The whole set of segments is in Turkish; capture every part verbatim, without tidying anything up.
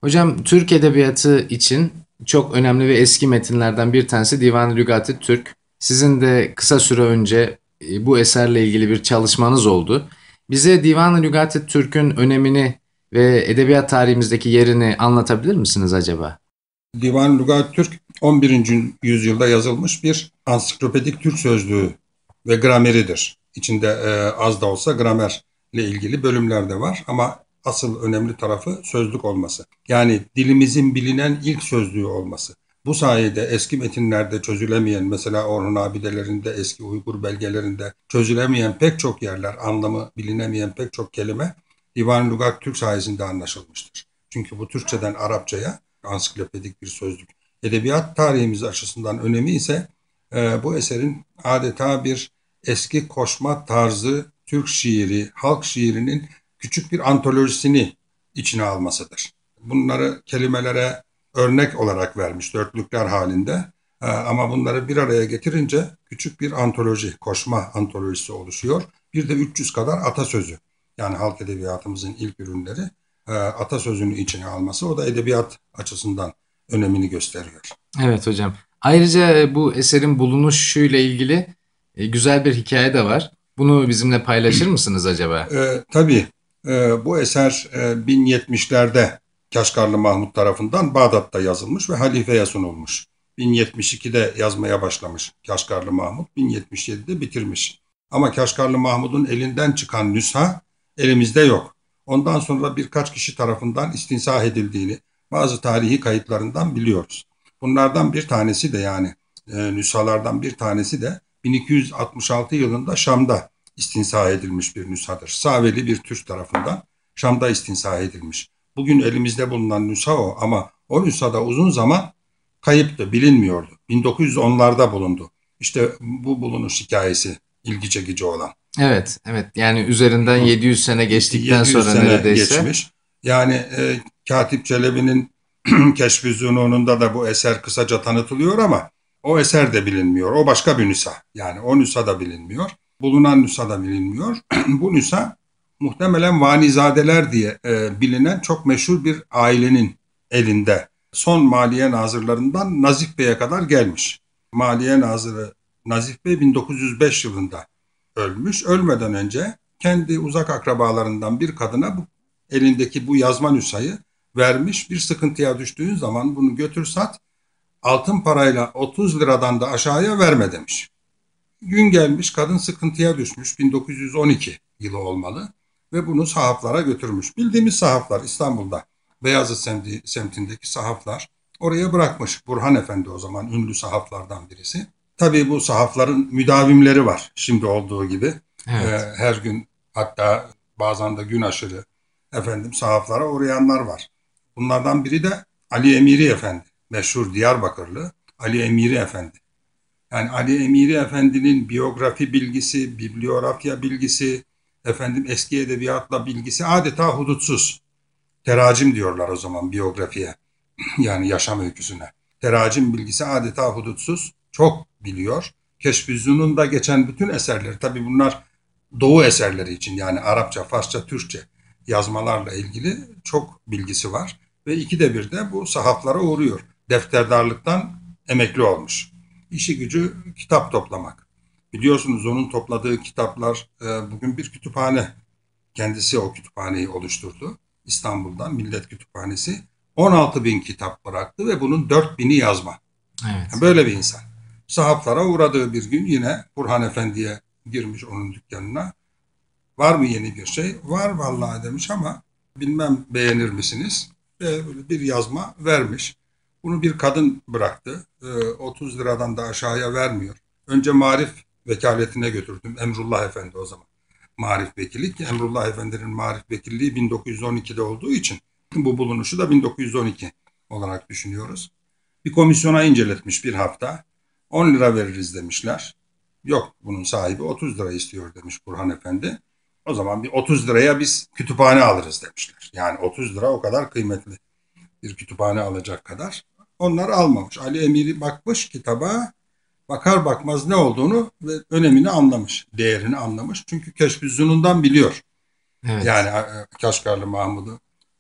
Hocam Türk Edebiyatı için çok önemli ve eski metinlerden bir tanesi Divan-ı Lügat-ı Türk. Sizin de kısa süre önce e, bu eserle ilgili bir çalışmanız oldu. Bize Divan-ı Lügat-ı Türk'ün önemini ve edebiyat tarihimizdeki yerini anlatabilir misiniz acaba? Divan Lugat Türk on birinci yüzyılda yazılmış bir ansiklopedik Türk sözlüğü ve grameridir. İçinde e, az da olsa gramerle ilgili bölümler de var ama asıl önemli tarafı sözlük olması. Yani dilimizin bilinen ilk sözlüğü olması. Bu sayede eski metinlerde çözülemeyen, mesela Orhun abidelerinde, eski Uygur belgelerinde çözülemeyen pek çok yerler, anlamı bilinemeyen pek çok kelime Divan Lugat Türk sayesinde anlaşılmıştır. Çünkü bu Türkçeden Arapçaya ansiklopedik bir sözlük. Edebiyat tarihimiz açısından önemi ise e, bu eserin adeta bir eski koşma tarzı Türk şiiri, halk şiirinin küçük bir antolojisini içine almasıdır. Bunları kelimelere örnek olarak vermiş dörtlükler halinde. E, ama bunları bir araya getirince küçük bir antoloji, koşma antolojisi oluşuyor. Bir de üç yüz kadar atasözü. Yani halk edebiyatımızın ilk ürünleri e, atasözünü içine alması, o da edebiyat açısından önemini gösteriyor. Evet hocam. Ayrıca e, bu eserin bulunuşuyla ilgili e, güzel bir hikaye de var. Bunu bizimle paylaşır mısınız acaba? E, tabii e, bu eser e, bin yetmişlerde Kaşgarlı Mahmut tarafından Bağdat'ta yazılmış ve halifeye sunulmuş. bin yetmiş ikide yazmaya başlamış Kaşgarlı Mahmut, bin yetmiş yedide bitirmiş. Ama Kaşgarlı Mahmud'un elinden çıkan nüsha elimizde yok. Ondan sonra birkaç kişi tarafından istinsah edildiğini bazı tarihi kayıtlarından biliyoruz. Bunlardan bir tanesi de yani e, nüshalardan bir tanesi de bin iki yüz altmış altı yılında Şam'da istinsah edilmiş bir nüshadır. Saveli bir Türk tarafından Şam'da istinsah edilmiş. Bugün elimizde bulunan nüsha o, ama o nüshada uzun zaman kayıptı, bilinmiyordu. bin dokuz yüz onlarda bulundu. İşte bu bulunuş hikayesi ilgi çekici olan. Evet, evet. Yani üzerinden yedi yüz sene geçtikten yedi yüz sonra sene neredeyse. geçmiş. Yani e, Katip Çelebi'nin Keşf-i Zünun'unda da bu eser kısaca tanıtılıyor ama o eser de bilinmiyor. O başka bir nüsha. Yani o nüsha da bilinmiyor. Bulunan nüsha da bilinmiyor. Bu nüsha muhtemelen Vanizadeler diye e, bilinen çok meşhur bir ailenin elinde. Son Maliye Nazırlarından Nazif Bey'e kadar gelmiş. Maliye Nazırı Nazif Bey bin dokuz yüz beş yılında ölmüş. Ölmeden önce kendi uzak akrabalarından bir kadına bu elindeki bu yazma nüshayı vermiş. Bir sıkıntıya düştüğün zaman bunu götür sat, altın parayla otuz liradan da aşağıya verme demiş. Gün gelmiş, kadın sıkıntıya düşmüş, bin dokuz yüz on iki yılı olmalı ve bunu sahaflara götürmüş. Bildiğimiz sahaflar İstanbul'da, Beyazıt semti, semtindeki sahaflar oraya bırakmış. Burhan Efendi o zaman ünlü sahaflardan birisi. Tabii bu sahafların müdavimleri var şimdi olduğu gibi. Ee, Evet. her gün, hatta bazen de gün aşırı efendim sahaflara uğrayanlar var. Bunlardan biri de Ali Emiri Efendi, meşhur Diyarbakırlı Ali Emiri Efendi. Yani Ali Emiri Efendi'nin biyografi bilgisi, bibliografya bilgisi, efendim eski edebiyatla bilgisi adeta hudutsuz. Teracim diyorlar o zaman biyografiye, yani yaşam öyküsüne. Teracim bilgisi adeta hudutsuz, çok biliyor. Keşf-i da geçen bütün eserleri, tabii bunlar Doğu eserleri için, yani Arapça, Farsça, Türkçe yazmalarla ilgili çok bilgisi var. Ve ikide bir de bu sahaflara uğruyor. Defterdarlıktan emekli olmuş. İşi gücü kitap toplamak. Biliyorsunuz onun topladığı kitaplar e, bugün bir kütüphane. Kendisi o kütüphaneyi oluşturdu. İstanbul'dan Millet Kütüphanesi. on altı bin kitap bıraktı ve bunun dört bini yazma. Evet. Böyle bir insan. Sahaflara uğradığı bir gün yine Burhan Efendi'ye girmiş onun dükkanına. Var mı yeni bir şey? Var vallahi demiş ama bilmem beğenir misiniz? Ve bir yazma vermiş. Bunu bir kadın bıraktı. Ee, otuz liradan da aşağıya vermiyor. Önce Marif vekaletine götürdüm. Emrullah Efendi o zaman. Marif vekillik. Emrullah Efendi'nin Marif vekilliği bin dokuz yüz on ikide olduğu için bu bulunuşu da bin dokuz yüz on iki olarak düşünüyoruz. Bir komisyona inceletmiş bir hafta. on lira veririz demişler. Yok, bunun sahibi otuz lira istiyor demiş Burhan Efendi. O zaman bir otuz liraya biz kütüphane alırız demişler. Yani otuz lira o kadar kıymetli, bir kütüphane alacak kadar. Onlar almamış. Ali Emiri bakmış kitaba, bakar bakmaz ne olduğunu ve önemini anlamış, değerini anlamış. Çünkü Keşf-i biliyor. Yani Evet. e, Kaşgarlı Mahmud'u.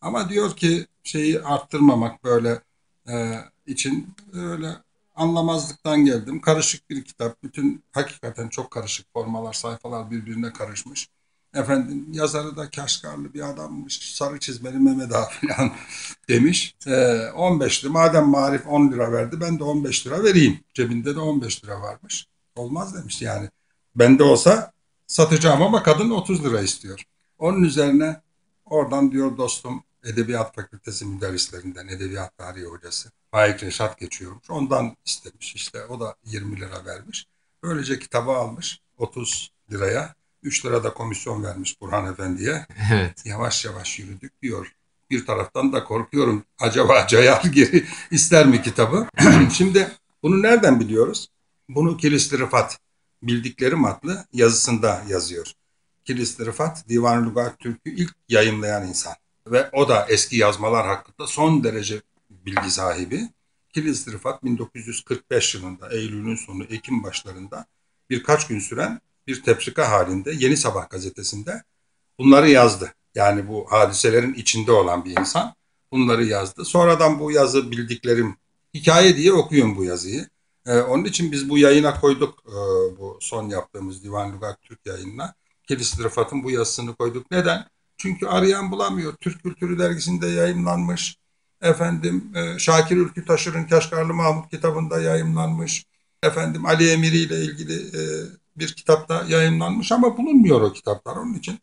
Ama diyor ki şeyi arttırmamak böyle e, için öyle anlamazlıktan geldim. Karışık bir kitap. Bütün hakikaten çok karışık formalar, sayfalar birbirine karışmış. Efendim yazarı da Kaşgarlı bir adammış. Sarı çizmeli Mehmet Ağa falan demiş. Ee, on beş lira madem Marif on lira verdi ben de on beş lira vereyim. Cebinde de on beş lira varmış. Olmaz demiş yani. Bende olsa satacağım ama kadın otuz lira istiyor. Onun üzerine oradan diyor dostum Edebiyat Fakültesi müderrislerinden edebiyat tarihi hocası Faik Reşat geçiyormuş. Ondan istemiş işte o da yirmi lira vermiş. Böylece kitabı almış otuz liraya. üç lira da komisyon vermiş Burhan Efendi'ye. Evet. Yavaş yavaş yürüdük diyor. Bir taraftan da korkuyorum. Acaba Cayal geri ister mi kitabı? Şimdi bunu nereden biliyoruz? Bunu Kilisli Rıfat Bildiklerim adlı yazısında yazıyor. Kilisli Rıfat Divan-ı Lügat Türk'ü ilk yayımlayan insan. Ve o da eski yazmalar hakkında son derece bilgi sahibi. Kilisli Rıfat bin dokuz yüz kırk beş yılında Eylül'ün sonu Ekim başlarında birkaç gün süren bir tefrika halinde Yeni Sabah gazetesinde bunları yazdı. Yani bu hadiselerin içinde olan bir insan bunları yazdı. Sonradan bu yazı bildiklerim hikaye diye okuyorum bu yazıyı. Ee, onun için biz bu yayına koyduk e, bu son yaptığımız Divan Lügat Türk yayınına. Kilisli Rıfat'ın bu yazısını koyduk. Neden? Çünkü arayan bulamıyor. Türk Kültürü Dergisi'nde yayınlanmış. Efendim e, Şakir Ülkü Taşır'ın Kaşgarlı Mahmut kitabında yayınlanmış. Efendim Ali Emiri ile ilgili e, bir kitapta yayınlanmış ama bulunmuyor o kitaplar. Onun için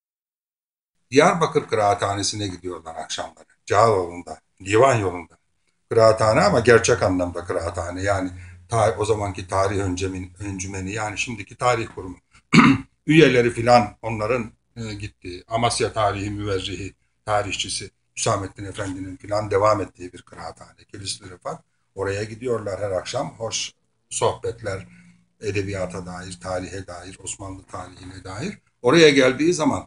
Diyarbakır Kıraathanesi'ne gidiyorlar akşamları. Cağaloğlu'nda, divan yolunda. Kıraathane ama gerçek anlamda kıraathane. Yani ta, o zamanki tarih öncemin, öncümeni yani şimdiki tarih kurumu. Üyeleri filan onların e, gittiği, Amasya tarihi müverrihi, tarihçisi Hüsamettin Efendi'nin filan devam ettiği bir kıraathane. Kilisli Rıfat. Oraya gidiyorlar her akşam. Hoş sohbetler, edebiyata dair, tarihe dair, Osmanlı tarihine dair. Oraya geldiği zaman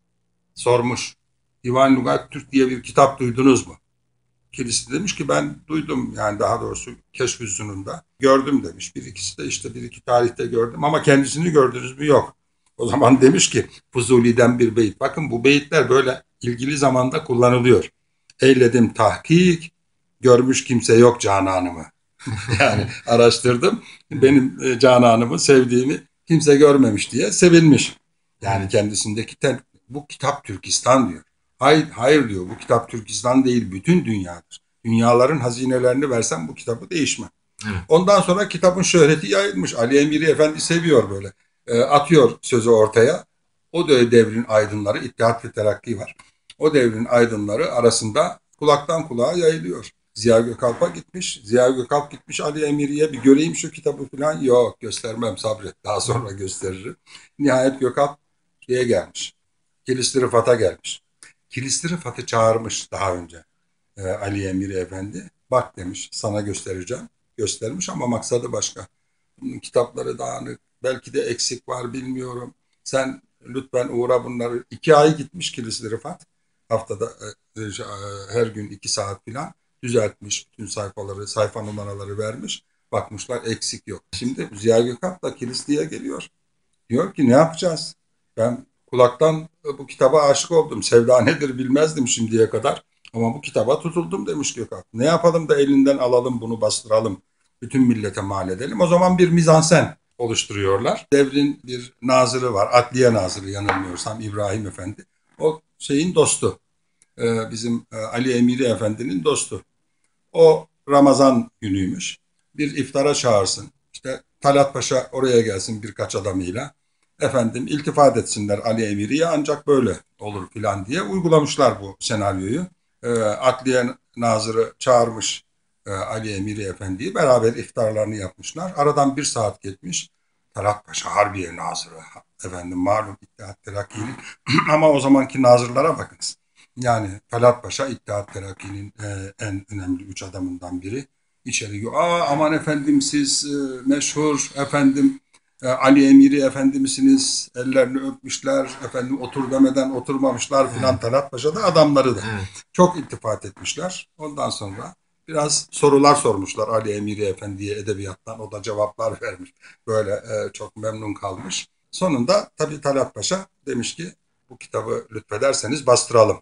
sormuş. Divan Lügat Türk diye bir kitap duydunuz mu? Kilisi demiş ki ben duydum yani daha doğrusu Keşf-i Zünun'da gördüm demiş. Bir ikisi de işte bir iki tarihte gördüm ama kendisini gördünüz mü? Yok. O zaman demiş ki Fuzuli'den bir beyit. Bakın bu beyitler böyle ilgili zamanda kullanılıyor. Eyledim tahkik, görmüş kimse yok cananımı. Yani araştırdım. Benim e, cananımı sevdiğimi kimse görmemiş diye sevinmiş. Yani Evet. kendisindeki ten, bu kitap Türkistan diyor. Hayır, hayır diyor bu kitap Türkistan değil bütün dünyadır. Dünyaların hazinelerini versem bu kitabı değişmem. Evet. Ondan sonra kitabın şöhreti yayılmış. Ali Emiri Efendi seviyor böyle. E, atıyor sözü ortaya. O da devrin aydınları, İttihat ve Terakki var. O devrin aydınları arasında kulaktan kulağa yayılıyor. Ziya Gökalp'a gitmiş. Ziya Gökalp gitmiş Ali Emiri'ye bir göreyim şu kitabı falan. Yok göstermem sabret daha sonra gösteririm. Nihayet Gökalp şeye gelmiş. Kilisli Rıfat'a gelmiş. Kilisli Rıfat'ı çağırmış daha önce e, Ali Emiri Efendi. Bak demiş sana göstereceğim. Göstermiş ama maksadı başka. Bunun kitapları dağınık. Belki de eksik var bilmiyorum. Sen lütfen uğra bunları. İki ay gitmiş Kilisli Rıfat. Haftada e, e, her gün iki saat falan düzeltmiş. Bütün sayfaları, sayfa numaraları vermiş. Bakmışlar eksik yok. Şimdi Ziya Gökalp da Kilisli'ye geliyor. Diyor ki ne yapacağız? Ben kulaktan bu kitaba aşık oldum. Sevda nedir bilmezdim şimdiye kadar. Ama bu kitaba tutuldum demiş Gökalp. Ne yapalım da elinden alalım bunu bastıralım. Bütün millete mal edelim. O zaman bir mizansen oluşturuyorlar. Devrin bir nazırı var. Adliye nazırı yanılmıyorsam İbrahim Efendi. O şeyin dostu. Ee, bizim e, Ali Emiri Efendi'nin dostu. O Ramazan günüymüş. Bir iftara çağırsın. İşte Talat Paşa oraya gelsin birkaç adamıyla. Efendim iltifat etsinler Ali Emiri'ye ancak böyle olur filan diye uygulamışlar bu senaryoyu. E, Adliye Nazırı çağırmış e, Ali Emiri Efendi'yi. Beraber iftarlarını yapmışlar. Aradan bir saat geçmiş. Talat Paşa Harbiye Nazırı. Efendim malum İttihat Terakki'nin ama o zamanki nazırlara bakınız. Yani Talat Paşa İttihat Terakki'nin e, en önemli üç adamından biri. İçeri giriyor. Aa aman efendim siz e, meşhur efendim e, Ali Emiri efendi misiniz? Ellerini öpmüşler. Efendim otur demeden oturmamışlar filan Evet. Talat Paşa da adamları da. Evet. Çok iltifat etmişler. Ondan sonra biraz sorular sormuşlar Ali Emiri Efendi'ye edebiyattan. O da cevaplar vermiş. Böyle e, çok memnun kalmış. Sonunda tabii Talat Paşa demiş ki bu kitabı lütfederseniz bastıralım.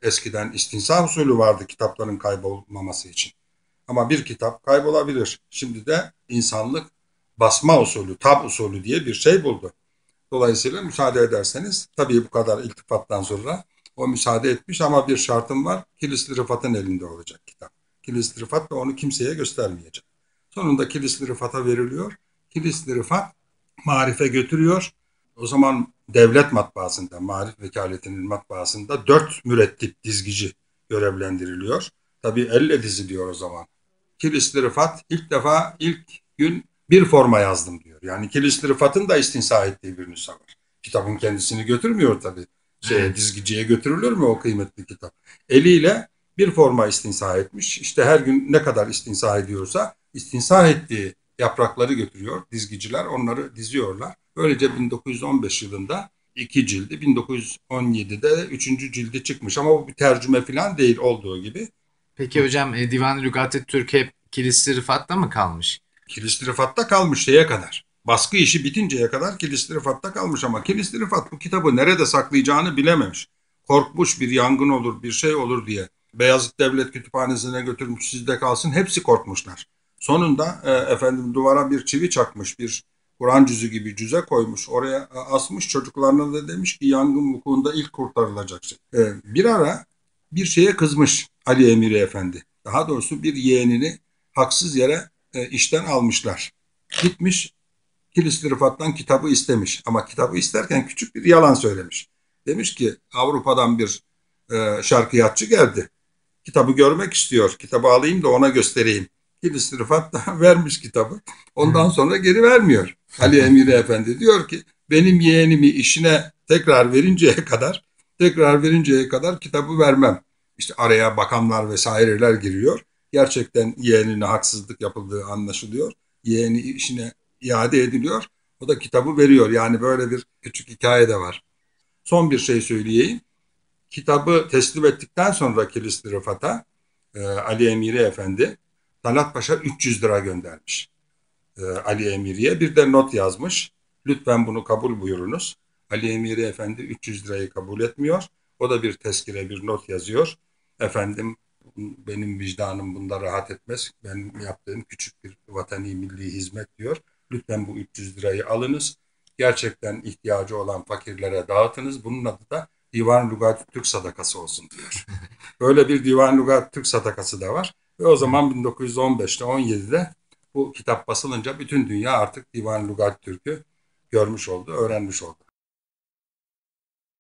Eskiden istinsa usulü vardı kitapların kaybolmaması için. Ama bir kitap kaybolabilir. Şimdi de insanlık basma usulü, tab usulü diye bir şey buldu. Dolayısıyla müsaade ederseniz, tabii bu kadar iltifattan sonra o müsaade etmiş ama bir şartım var. Kilisli Rıfat'ın elinde olacak kitap. Kilisli Rıfat da onu kimseye göstermeyecek. Sonunda Kilisli Rıfat'a veriliyor. Kilisli Rıfat Marif'e götürüyor. O zaman devlet matbaasında, Marif Vekaletinin matbaasında dört mürettip dizgici görevlendiriliyor. Tabii elle diziliyor o zaman. Kilisli Rıfat ilk defa ilk gün bir forma yazdım diyor. Yani Kilisli Rıfat'ın da istinsa ettiği bir nüsha var. Kitabın kendisini götürmüyor tabii. Şeye, Evet. dizgiciye götürülür mü o kıymetli kitap? Eliyle bir forma istinsa etmiş. İşte her gün ne kadar istinsa ediyorsa istinsa ettiği yaprakları götürüyor dizgiciler. Onları diziyorlar. Böylece bin dokuz yüz on beş yılında iki cildi, bin dokuz yüz on yedide üçüncü cildi çıkmış. Ama bu bir tercüme falan değil olduğu gibi. Peki hocam e, Divan-ı Lügat-ı Türk hep Kilisli Rıfat'ta mı kalmış? Kilisli Rıfat'ta kalmış şeye kadar. Baskı işi bitinceye kadar Kilisli Rıfat'ta kalmış ama Kilisli Rıfat bu kitabı nerede saklayacağını bilememiş. Korkmuş bir yangın olur, bir şey olur diye. Beyazıt Devlet Kütüphanesi'ne götürmüş sizde kalsın. Hepsi korkmuşlar. Sonunda e, efendim duvara bir çivi çakmış, bir Kur'an cüzü gibi cüze koymuş. Oraya e, asmış çocuklarına da demiş ki yangın vukuunda ilk kurtarılacak şey. E, bir ara bir şeye kızmış Ali Emiri Efendi. Daha doğrusu bir yeğenini haksız yere e, işten almışlar. Gitmiş Kilisli Rıfat'tan kitabı istemiş. Ama kitabı isterken küçük bir yalan söylemiş. Demiş ki Avrupa'dan bir e, şarkıyatçı geldi. Kitabı görmek istiyor. Kitabı alayım da ona göstereyim. Kilisli Rıfat da vermiş kitabı. Ondan sonra geri vermiyor. Ali Emiri Efendi diyor ki benim yeğenimi işine tekrar verinceye kadar tekrar verinceye kadar kitabı vermem. İşte araya bakanlar vesaireler giriyor. Gerçekten yeğenine haksızlık yapıldığı anlaşılıyor. Yeğeni işine iade ediliyor. O da kitabı veriyor. Yani böyle bir küçük hikaye de var. Son bir şey söyleyeyim. Kitabı teslim ettikten sonra Kilisli Rıfat'a e, Ali Emiri Efendi Talat Paşa üç yüz lira göndermiş e, Ali Emiri'ye. Bir de not yazmış. Lütfen bunu kabul buyurunuz. Ali Emiri Efendi üç yüz lirayı kabul etmiyor. O da bir tezkire, bir not yazıyor. Efendim benim vicdanım bunda rahat etmez. Ben yaptığım küçük bir vatani milli hizmet diyor. Lütfen bu üç yüz lirayı alınız. Gerçekten ihtiyacı olan fakirlere dağıtınız. Bunun adı da Divan Lügat Türk Sadakası olsun diyor. Böyle bir Divan Lügat Türk Sadakası da var. Ve o zaman bin dokuz yüz on beşte on yedide bu kitap basılınca bütün dünya artık Divan Lügat Türk'ü görmüş oldu, öğrenmiş oldu.